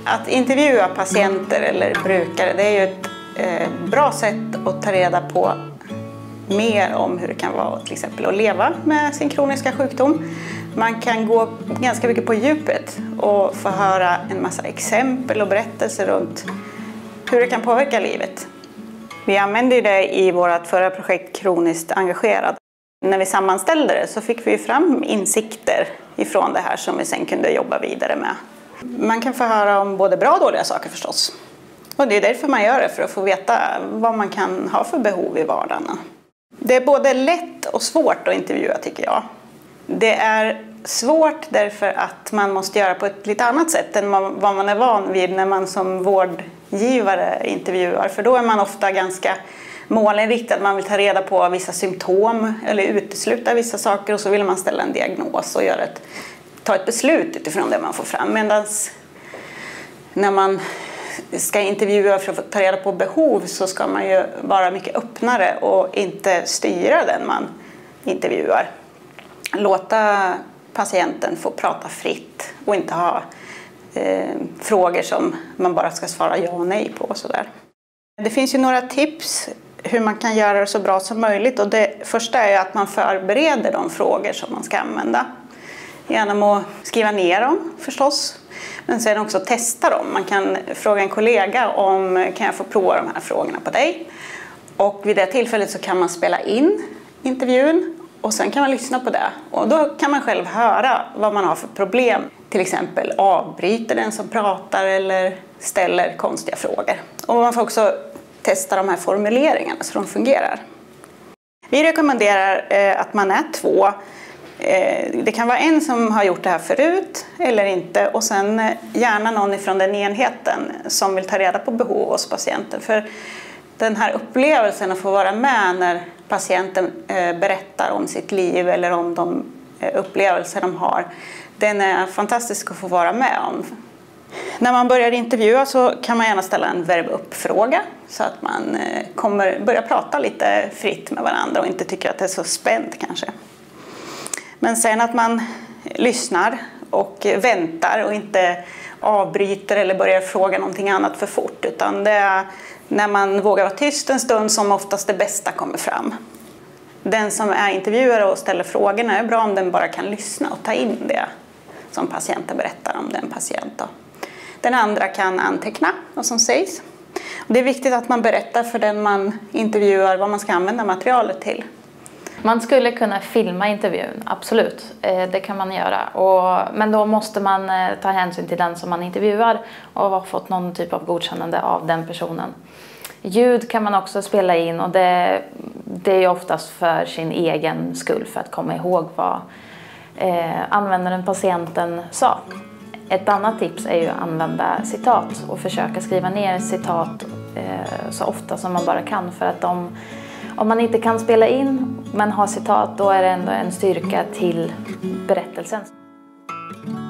Att intervjua patienter eller brukare, det är ju ett bra sätt att ta reda på mer om hur det kan vara till exempel att leva med sin kroniska sjukdom. Man kan gå ganska mycket på djupet och få höra en massa exempel och berättelser runt hur det kan påverka livet. Vi använde det i vårt förra projekt Kroniskt engagerad. När vi sammanställde det så fick vi fram insikter ifrån det här som vi sen kunde jobba vidare med. Man kan få höra om både bra och dåliga saker förstås. Och det är därför man gör det, för att få veta vad man kan ha för behov i vardagen. Det är både lätt och svårt att intervjua tycker jag. Det är svårt därför att man måste göra på ett lite annat sätt än vad man är van vid när man som vårdgivare intervjuar. För då är man ofta ganska målinriktad. Man vill ta reda på vissa symptom eller utesluta vissa saker och så vill man ställa en diagnos och ta ett beslut utifrån det man får fram. Medan när man ska intervjua för att ta reda på behov så ska man ju vara mycket öppnare och inte styra den man intervjuar. Låta patienten få prata fritt och inte ha frågor som man bara ska svara ja och nej på. Och så där. Det finns ju några tips hur man kan göra det så bra som möjligt. Och det första är att man förbereder de frågor som man ska använda. Genom att skriva ner dem förstås. Men sen också testa dem. Man kan fråga en kollega om kan jag få prova de här frågorna på dig. Och vid det tillfället så kan man spela in intervjun. Och sen kan man lyssna på det. Och då kan man själv höra vad man har för problem. Till exempel avbryter den som pratar eller ställer konstiga frågor. Och man får också testa de här formuleringarna så de fungerar. Vi rekommenderar att man är 2. Det kan vara en som har gjort det här förut eller inte. Och sen gärna någon ifrån den enheten som vill ta reda på behov hos patienten. För den här upplevelsen att få vara med när patienten berättar om sitt liv eller om de upplevelser de har. Den är fantastisk att få vara med om. När man börjar intervjua så kan man gärna ställa en verb upp-fråga så att man börjar prata lite fritt med varandra och inte tycker att det är så spänt kanske. Men sen att man lyssnar och väntar och inte avbryter eller börjar fråga någonting annat för fort. Utan det är när man vågar vara tyst en stund som oftast det bästa kommer fram. Den som är intervjuare och ställer frågorna är bra om den bara kan lyssna och ta in det som patienten berättar om den patient. Den andra kan anteckna vad som sägs. Det är viktigt att man berättar för den man intervjuar vad man ska använda materialet till. Man skulle kunna filma intervjun, absolut. Det kan man göra. Men då måste man ta hänsyn till den som man intervjuar och ha fått någon typ av godkännande av den personen. Ljud kan man också spela in och det är oftast för sin egen skull för att komma ihåg vad användaren patienten sa. Ett annat tips är ju att använda citat och försöka skriva ner citat så ofta som man bara kan. För att om man inte kan spela in men har citat, då är det ändå en styrka till berättelsen.